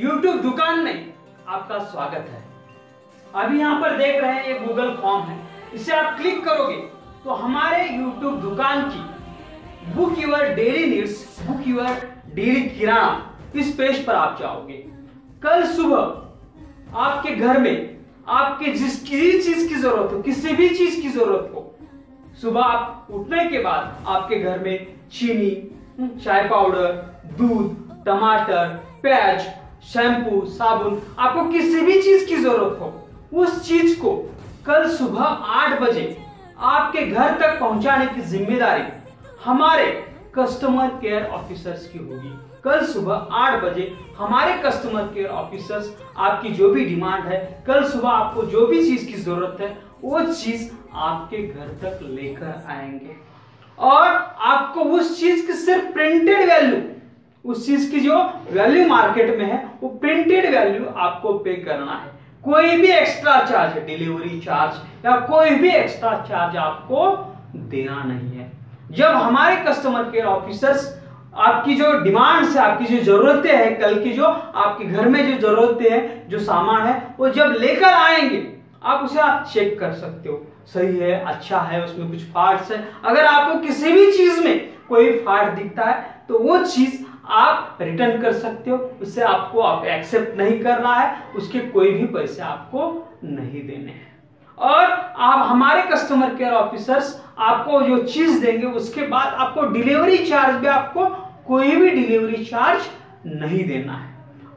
YouTube दुकान में आपका स्वागत है। अभी यहाँ पर देख रहे हैं ये गूगल फॉर्म है, इसे आप क्लिक करोगे तो हमारे YouTube दुकान की book your daily needs, book your daily किराना, इस पेज पर आप जाओगे। कल सुबह आपके घर में आपके जिस चीज की जरूरत हो, किसी भी चीज की जरूरत हो, सुबह आप उठने के बाद आपके घर में चीनी, चाय पाउडर, दूध, टमाटर, प्याज, शैम्पू, साबुन, आपको किसी भी चीज की जरूरत हो, उस चीज को कल सुबह 8 बजे आपके घर तक पहुंचाने की जिम्मेदारी हमारे कस्टमर केयर ऑफिसर्स की होगी। कल सुबह 8 बजे हमारे कस्टमर केयर ऑफिसर्स आपकी जो भी डिमांड है, कल सुबह आपको जो भी चीज की जरूरत है, वो चीज आपके घर तक लेकर आएंगे और आपको उस चीज की सिर्फ प्रिंटेड वैल्यू, उस चीज की जो वैल्यू मार्केट में है, वो प्रिंटेड वैल्यू आपको पे करना है। कोई भी एक्स्ट्रा चार्ज, डिलीवरी चार्ज या कोई भी एक्स्ट्रा चार्ज आपको देना नहीं है। जब हमारे कस्टमर केयर ऑफिसर्स आपकी जो डिमांड्स है, आपकी जो जरूरतें हैं, कल की जो आपके घर में जो जरूरतें हैं, जो सामान है, वो जब लेकर आएंगे, आप उसे आप चेक कर सकते हो, सही है, अच्छा है, उसमें कुछ फॉल्ट्स है। अगर आपको किसी भी चीज में कोई फॉल्ट दिखता है तो वो चीज आप रिटर्न कर सकते हो, उससे आपको आप एक्सेप्ट नहीं करना है, उसके कोई भी पैसे आपको नहीं देने हैं। और आप हमारे कस्टमर केयर ऑफिसर्स आपको जो चीज देंगे, उसके बाद आपको डिलीवरी चार्ज भी, आपको कोई भी डिलीवरी चार्ज नहीं देना है।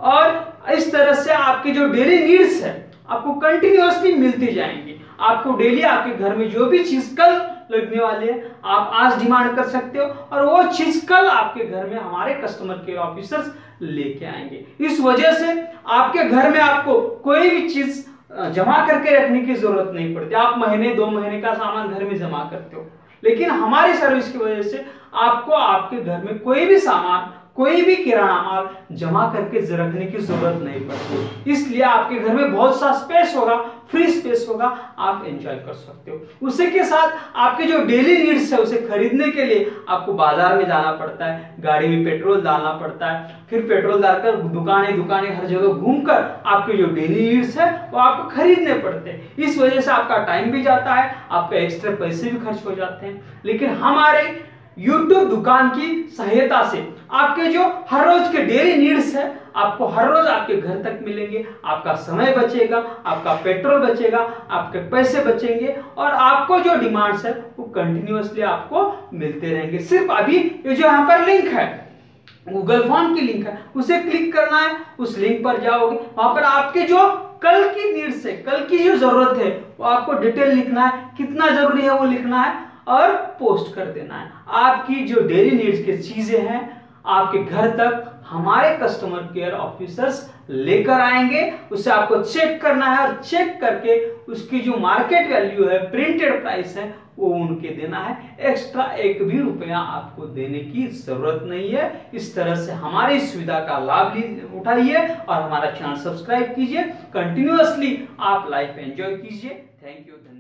और इस तरह से आपके जो डेली नीड्स है आपको कंटिन्यूअसली मिलती जाएंगी। आपको डेली आपके घर में जो भी चीज कल लगने वाली है, आप आज डिमांड कर सकते हो और वो चीज कल आपके घर में हमारे कस्टमर केयर ऑफिसर्स लेके आएंगे। इस वजह से आपके घर में आपको कोई भी चीज जमा करके रखने की जरूरत नहीं पड़ती। आप महीने 2 महीने का सामान घर में जमा करते हो, लेकिन हमारी सर्विस की वजह से आपको आपके घर में कोई भी सामान, कोई भी किराना माल जमा करके रखने की जरूरत नहीं पड़ती। इसलिए आपके घर में बहुत सा स्पेस होगा, फ्री स्पेस होगा, आप एंजॉय कर सकते हो। उसी के साथ आपके जो डेली नीड्स है, उसे खरीदने के लिए आपको बाजार में जाना पड़ता है, गाड़ी में पेट्रोल डालना पड़ता है, फिर पेट्रोल डालकर दुकानें हर जगह घूमकर आपके जो डेली नीड्स है वो आपको खरीदने पड़ते हैं। इस वजह से आपका टाइम भी जाता है, आपके एक्स्ट्रा पैसे भी खर्च हो जाते हैं। लेकिन हमारे YouTube दुकान की सहायता से आपके जो हर रोज के डेली नीड्स है, आपको हर रोज आपके घर तक मिलेंगे। आपका समय बचेगा, आपका पेट्रोल बचेगा, आपके पैसे बचेंगे और आपको जो डिमांड्स है वो कंटिन्यूअसली आपको मिलते रहेंगे। सिर्फ अभी ये जो यहाँ पर लिंक है, गूगल फॉर्म की लिंक है, उसे क्लिक करना है, उस लिंक पर जाओगे, वहां पर आपके जो कल की नीड्स है, कल की जो जरूरत है, वो आपको डिटेल लिखना है, कितना जरूरी है वो लिखना है और पोस्ट कर देना है। आपकी जो डेली नीड्स की चीजें हैं आपके घर तक हमारे कस्टमर केयर ऑफिसर्स लेकर आएंगे। उसे आपको चेक करना है और चेक करके उसकी जो मार्केट वैल्यू है, प्रिंटेड प्राइस है, वो उनके देना है। एक्स्ट्रा 1 भी रुपया आपको देने की जरूरत नहीं है। इस तरह से हमारी सुविधा का लाभ उठाइए और हमारा चैनल सब्सक्राइब कीजिए। कंटिन्यूअसली आप लाइफ एंजॉय कीजिए। Thank you.